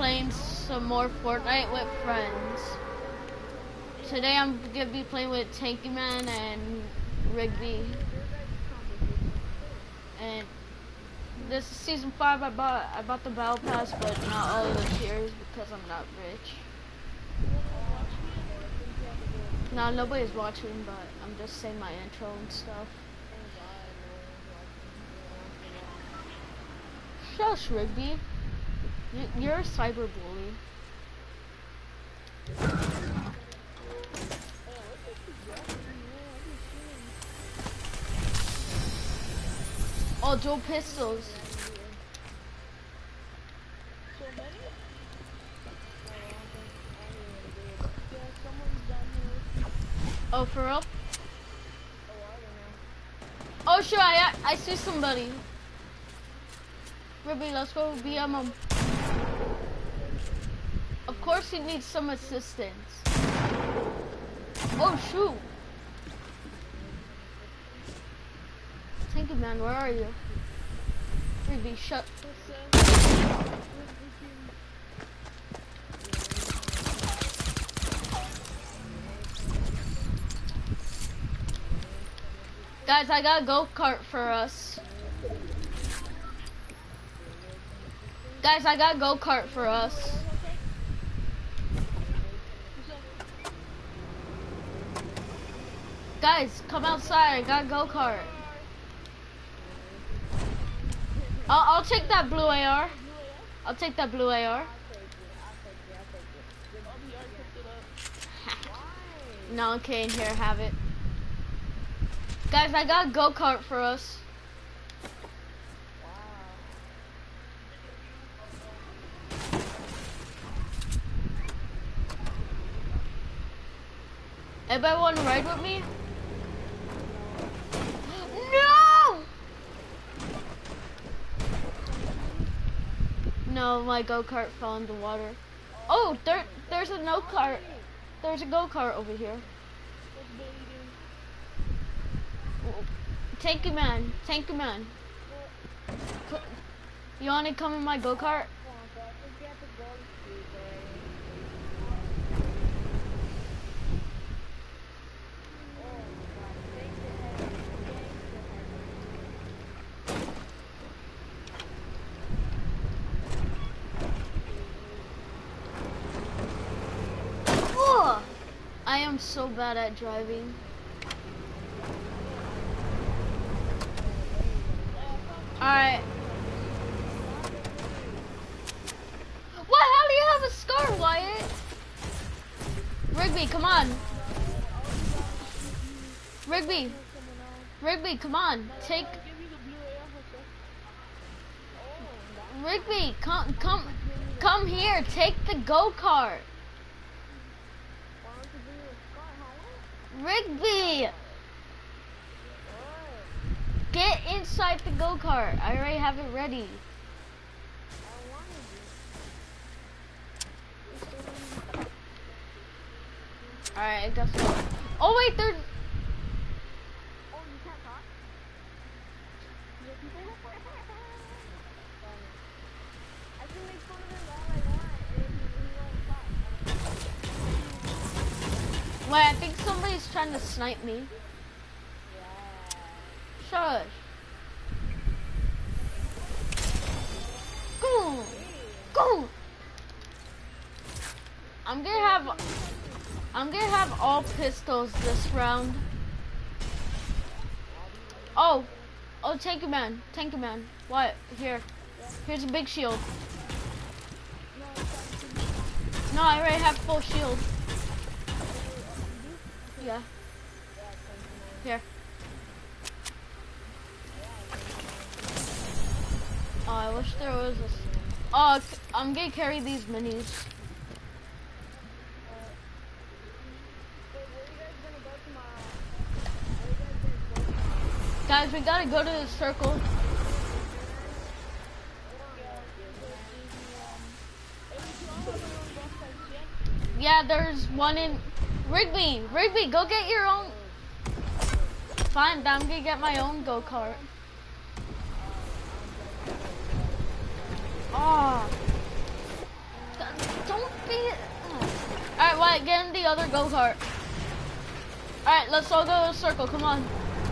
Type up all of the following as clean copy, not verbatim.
playing some more Fortnite with friends. Today I'm gonna be playing with Tanky Man and Rigby. And this is season 5. I bought the battle pass, but not all of the tiers because I'm not rich. No, nobody's watching, but I'm just saying my intro and stuff. Shush, Rigby. You're a cyber bully. Oh, dual pistols. Oh, for real? Oh, sure, I see somebody. Ruby, let's go BM him. Of course he needs some assistance. Oh, shoot. Thank you, man. Where are you? Ruby, shut. Guys, I got a go-kart for us. Guys, I got a go-kart for us. Guys, come outside. I got a go-kart. I'll take that blue AR. I'll take that blue AR. No, okay, here, have it. Guys, I got a go-kart for us. Everybody want to ride with me? No! No, my go-kart fell in the water. Oh, there's a no-kart. There's a go-kart over here. Tanky man, Tanky man. You wanna come in my go-kart? Oh, I am so bad at driving. Alright. What? How do you have a scar, Wyatt? Rigby, come on. Rigby. Rigby, come on. Take. Rigby, come here. Take the go-kart. Rigby. Get inside the go-kart. I already have it ready. Alright, I guess so. Oh wait, there's... Oh, you can't talk? I can make fun of him all I want and he won't talk. Wait, I think somebody's trying to snipe me. Shush. Go! Go! I'm gonna have all pistols this round. Oh, Tanky man, Tanky man. What? Here's a big shield. No, I already have full shield. Yeah. Here. Oh, I wish there was a... Oh, I'm gonna carry these minis. Guys, we gotta go to the circle. Yeah, there's one in... Rigby, go get your own... Fine, I'm gonna get my own go-kart. Oh. me. Alright, Wyatt, get in the other go-kart. Alright, let's all go to a circle, come on.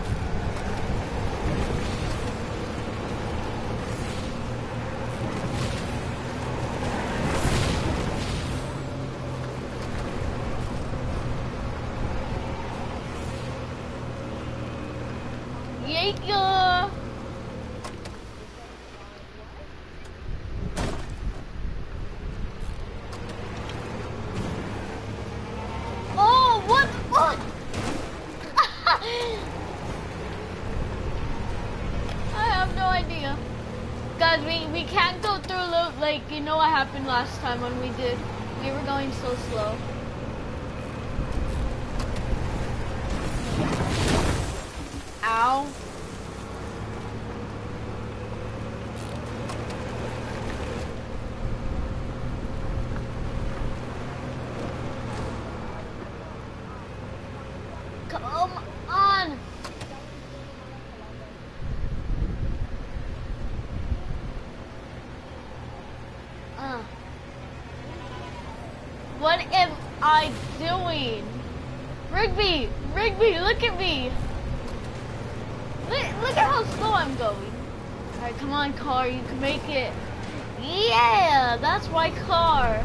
Yeah. Oh, what? What? I have no idea. Guys, we can't go through the, like, you know what happened last time when we did. We were going so slow. Ow. Come on. What am I doing? Rigby, look at me. Look at how slow I'm going. Alright, come on, car, you can make it. Yeah, that's my car.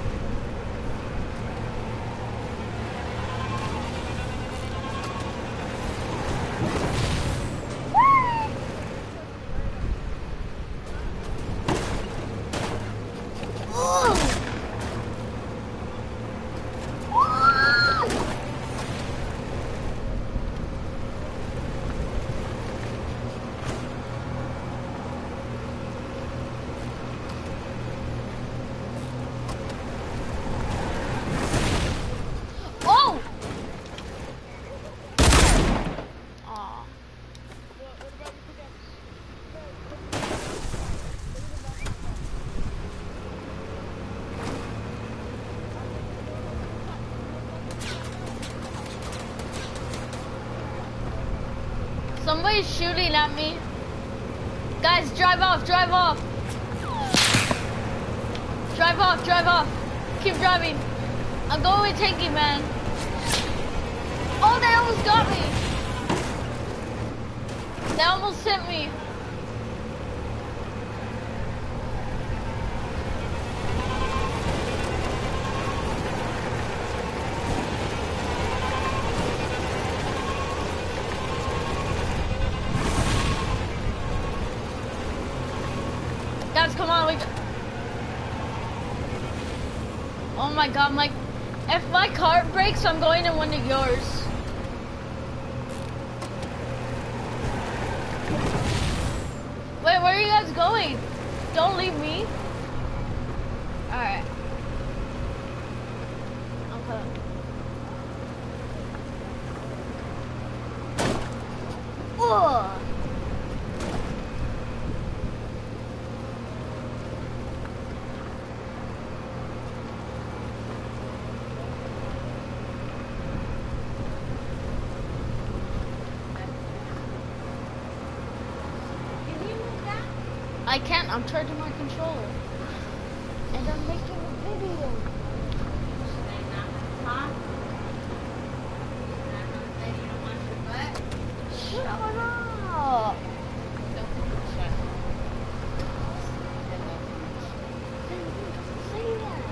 Somebody's shooting at me. Guys, drive off, drive off. Drive off, drive off. Keep driving. I'm going with Tanky, man. Oh, they almost got me. They almost hit me. Guys, come on, oh my god, if my car breaks, I'm going in one of yours. Wait, where are you guys going? Don't leave me. Alright. Okay. Ugh. I can't, I'm charging my controller. And I'm making a video. Shut up. Say that.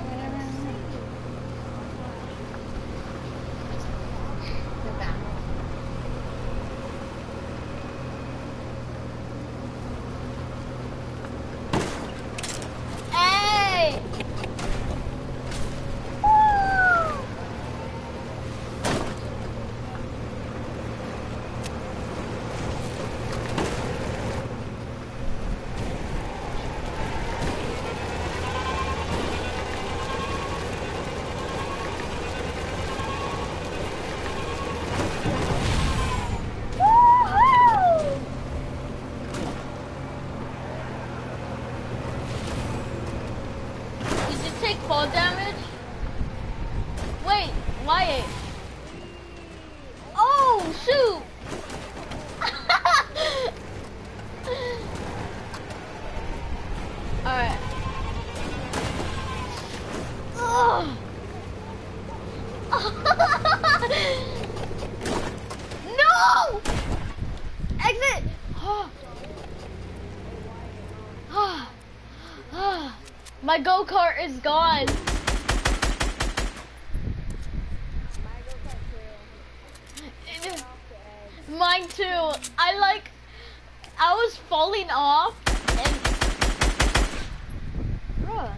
Fall damage? Wait, Wyatt. Oh, shoot! Alright. Oh! No! Exit! Oh. My go-kart is gone. Mine too. I was falling off and bruh.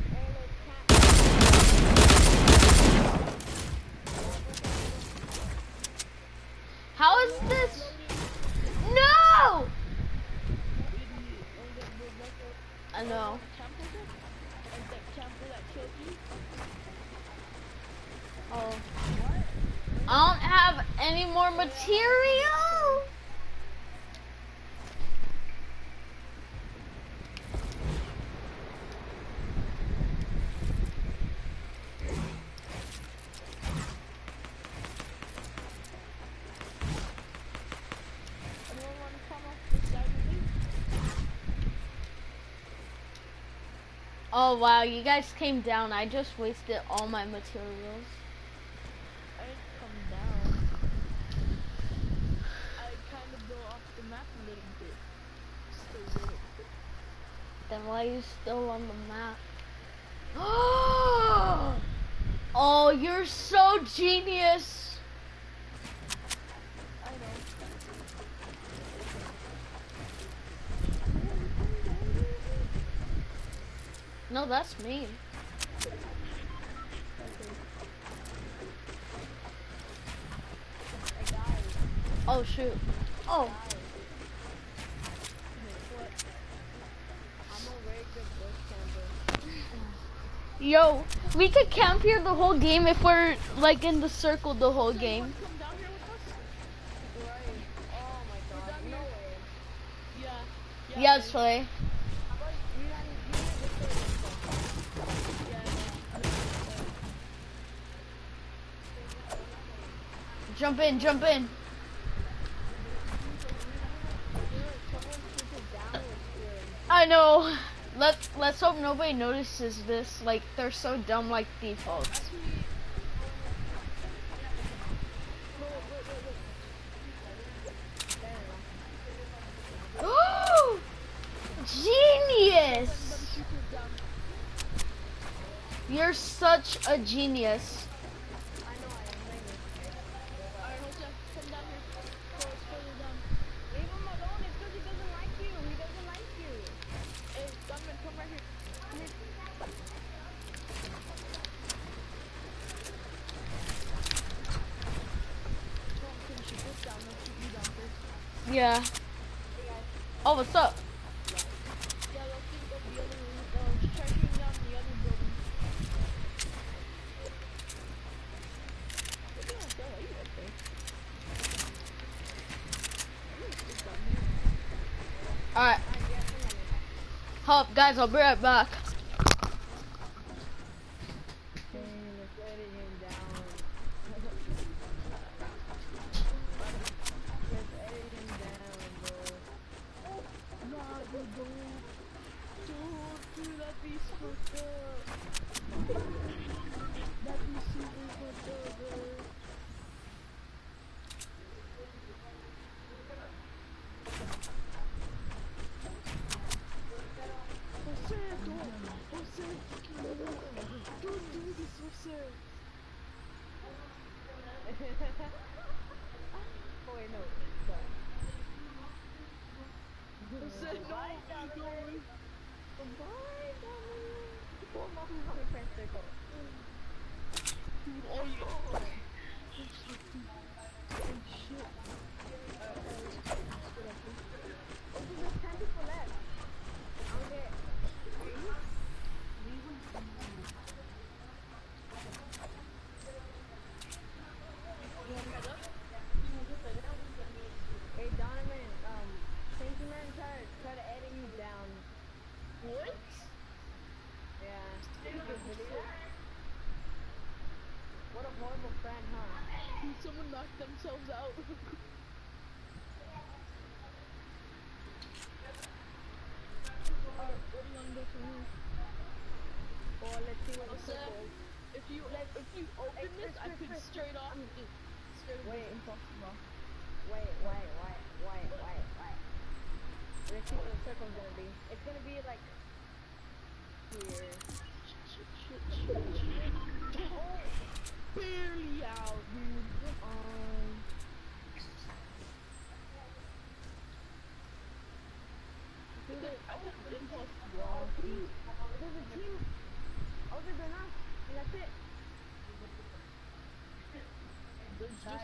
How is this? No! I know. Oh. I don't have any more material. Oh wow, you guys came down. I just wasted all my materials. I didn't come down. I kind of go off the map a little bit. Just a little bit. Then why are you still on the map? Oh, you're so genius. I know. No, that's me. Oh shoot. Oh. I'm a very good bush camper. Yo, we could camp here the whole game if we're like in the circle the whole game. Come down here with us? Right. Oh my god. No way. Yeah. Yes, Slay. Jump in, jump in. I know. Let's hope nobody notices this. Like they're so dumb like defaults. Oh, genius! You're such a genius. Yeah. Oh, what's up? Alright. Hold up, guys, I'll be right back. Someone knocked themselves out. Alright, what do you want to do for me? Well, let's see what the circle is. If you open this, I could straight off just straight away impossible. Wait. Let's see what the circle's gonna be. It's gonna be like here. Oh, barely out, dude. Come on. I think impossible. There's a team other than us, and that's it. There's just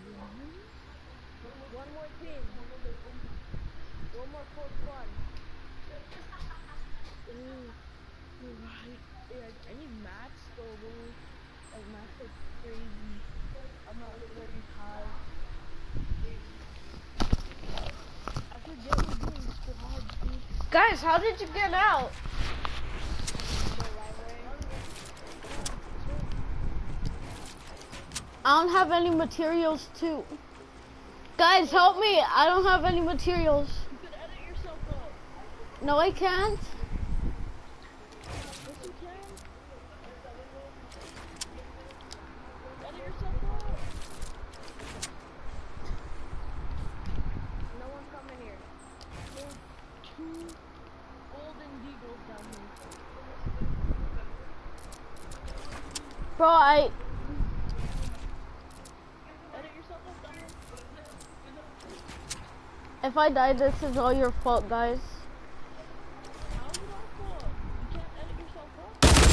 One more team. One more full squad. Ooh, you're right. Yeah, I need max though, bro. Like max is crazy. I'm not very high. I forget we're doing squads, dude. Guys, how did you get out? I don't have any materials too. Guys, help me. I don't have any materials. You can edit yourself up. No, I can't. Yes, you can. Edit yourself up. No one's coming here. There's 2 golden deagles down here. Bro, Edit yourself up down here. if I die, this is all your fault, guys. How is it our fault? You can't edit yourself up?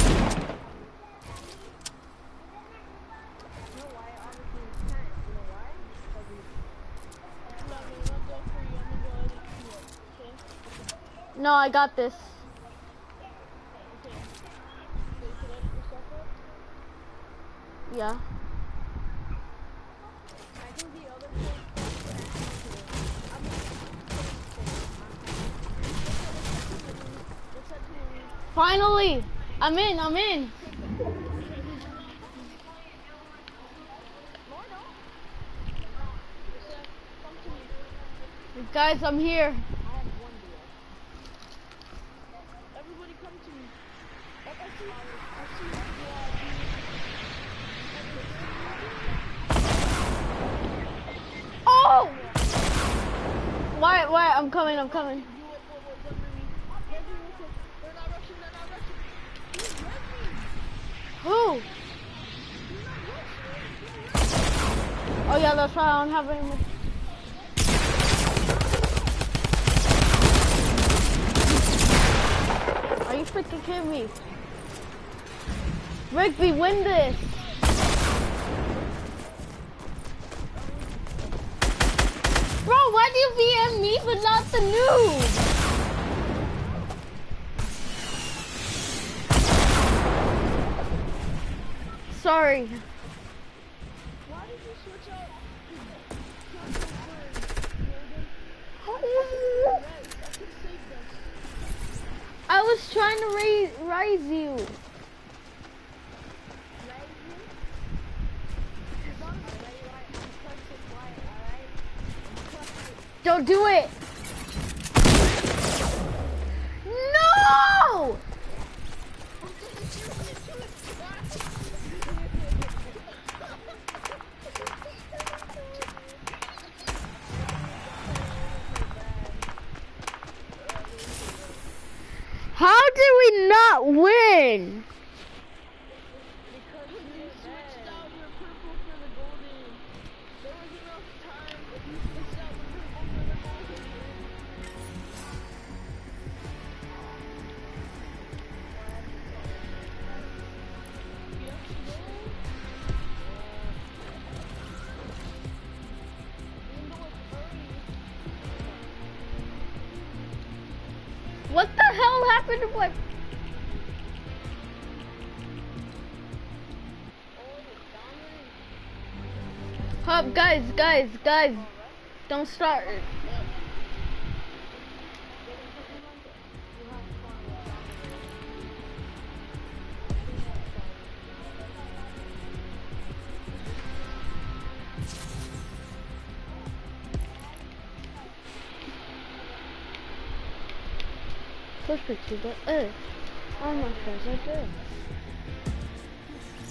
You know why? Obviously we can't. You know why? Because we... I'm not gonna go for you. I'm gonna go edit you up. Okay? No, I got this. Okay. So you can edit yourself up? Yeah. I think the other team... Let's head to the Finally, I'm in. No, no. Seth, come to me. Guys, I'm here. I have one deal. Everybody come to me. I see one squad. Oh! Why? I'm coming. You wait, under me. Rescue, listen. They're not rushing. Dude, rescue. Who? Oh yeah, that's right. I don't have any more. Are you freaking kidding me? Rigby, win this. Bro, why do you VM me but not the noob? Sorry. Why did you switch out? I was trying to raise you. Don't do it. No! How did we not win? Because you switched out your purple for the golden. There was enough time if you switched out the purple for the golden. Yes, no. Even though it's early. What the hell happened to my... Hop, guys. Don't start. Push me to the edge. All my friends are dead.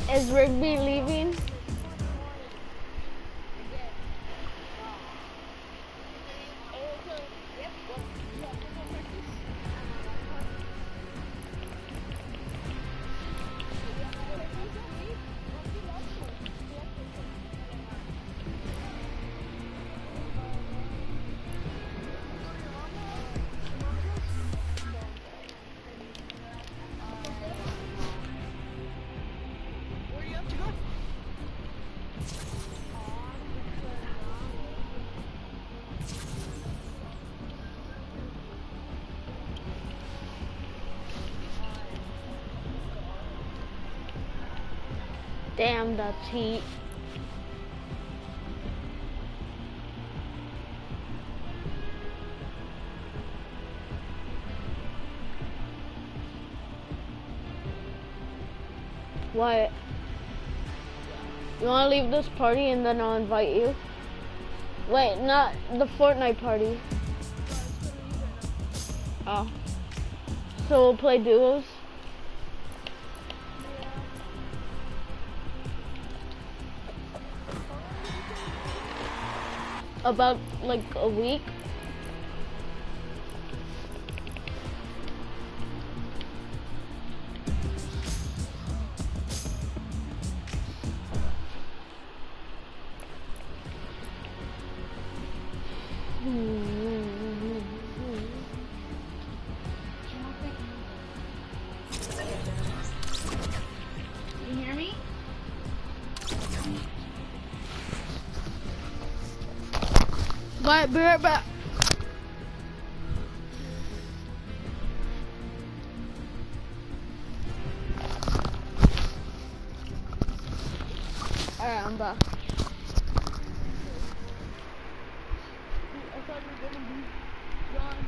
Is Rigby leaving? Where do you have to go? Damn, that's heat. What? You wanna leave this party and then I'll invite you? Wait, not the Fortnite party. Oh. So we'll play duos? About like a week. You hear me? Bye, be right back. Alright, I'm back. I thought you were gonna be gone.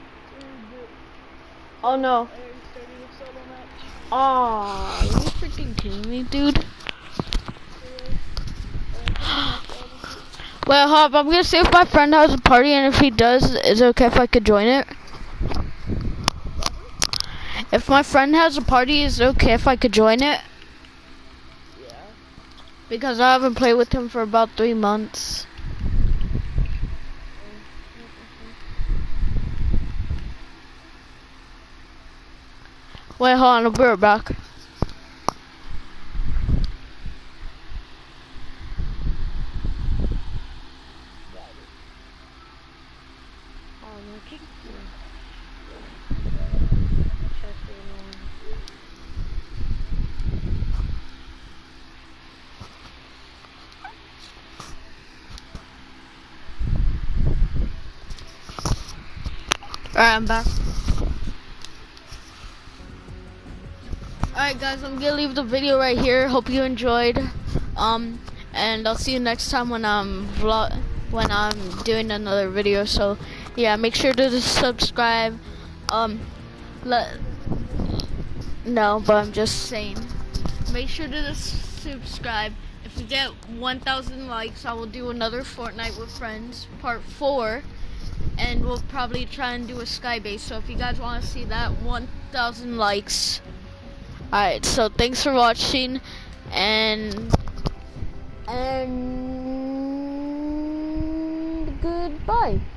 Oh no. I already started a solo match. Aw, are you freaking kidding me, dude? Wait, Hop, I'm gonna see if my friend has a party, and if he does, is it okay if I could join it? If my friend has a party, is it okay if I could join it? Yeah. Because I haven't played with him for about 3 months. Wait, hold on, I'll be right back. Alright, I'm back. Alright guys, I'm gonna leave the video right here. Hope you enjoyed. And I'll see you next time when I'm doing another video. So yeah, make sure to subscribe. No, but I'm just saying. Make sure to subscribe. If we get 1,000 likes, I will do another Fortnite with Friends, part 4. And we'll probably try and do a skybase. So if you guys want to see that, 1,000 likes. Alright, so thanks for watching, and goodbye.